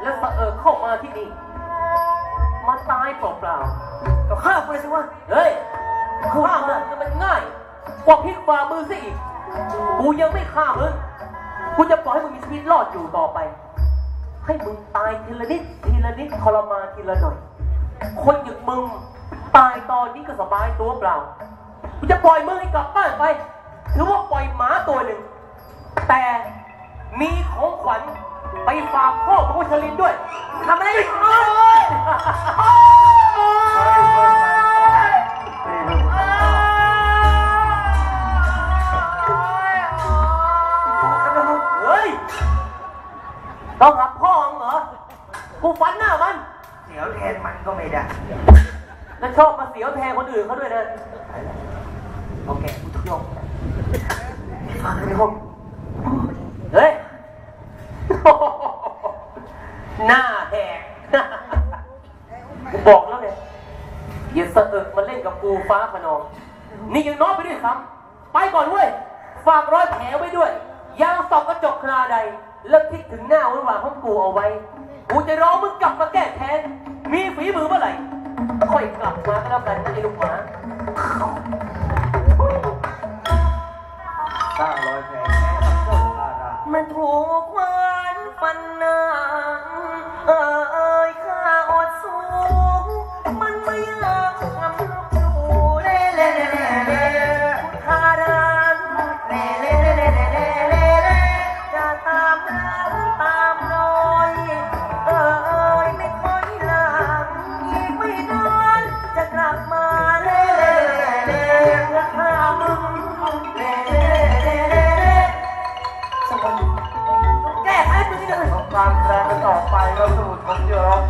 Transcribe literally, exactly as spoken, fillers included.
แล้วเสอเข้ามาที่นี่มาตายเปล่าๆก็ฆ่ากูเลยสิวะเฮ้ยฆ่ามึงมันง่ายกว่าพลิกฝ่ามือซะอีกกูยังไม่ฆ่ามึงกูจะปล่อยให้มึงมีชีวิตรอดอยู่ต่อไปให้มึงตายทีละนิดทีละนิดทรมานทีละหน่อยคนอย่างมึงตายตอนนี้ก็สบายตัวเปล่ากูจะปล่อยมึงให้กลับบ้านไปถือว่าปล่อยหมาตัวหนึ่งแต่มีของขวัญไปฝากพ่อของชลินด้วยทำอะไรอีกเฮ้ยต้องหับพ่อมึงเหรอกูฟันหน้ามันเสียวแทนมันก็ไม่ได้แล้วชอบมาเสียวแทนคนอื่นเขาด้วยนะโอเคกูทุกยกฟังเลยผมเฮ้ยหน้าแหกกูบอกแล้วไงอย่าเสอะมาเล่นกับกูฟ้าขนองนี่ยังน้อยไปด้วยซ้ำไปก่อนเว้ยฝากรอยแผลไว้ด้วยยางสอบกระจกคราใดแล้วคิดถึงหน้าวันวานของกูเอาไว้กูจะรอมึงกลับมาแก้แค้นมีฝีมือเมื่อไหร่ค่อยกลับมาก็แล้วกันนะไอ้ลูกหมาสร้างรอยแผลแค่กับเจ้าข้าได้มันถูกวานฟันหน้าเอ่ยข้าอดสู้มันไม่ยอมทำลูกอยู่เล่เล่เล่เล่พุทธารันเล่เล่เล่เล่เล่เล่จะตามน้ำตามรอยเอ่ยไม่ค่อยหลังอีกไม่นานจะกลับมาเล่เล่เล่เพื่อฆ่ามึงเล่เล่เล่เล่แก้ไขมึงที่ไหนต้องการแสดงต่อไปแล้วสมุดของเยอะ